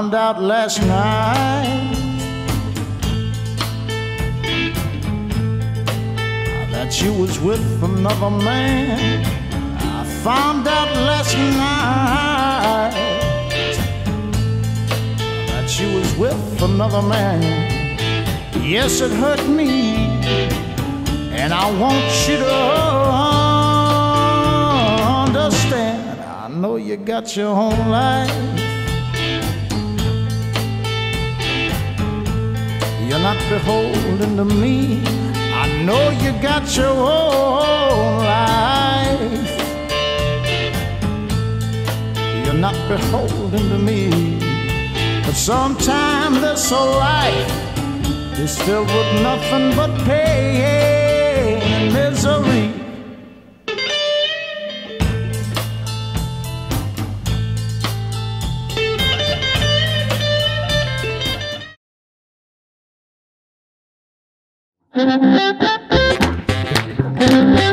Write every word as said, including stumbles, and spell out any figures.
found out last night that you was with another man. I found out last night that you was with another man. Yes, it hurt me, and I want you to understand. I know you got your own life. You're not beholden to me. I know you got your own life. You're not beholden to me. But sometimes this whole life is filled with nothing but pain and misery. Thank you.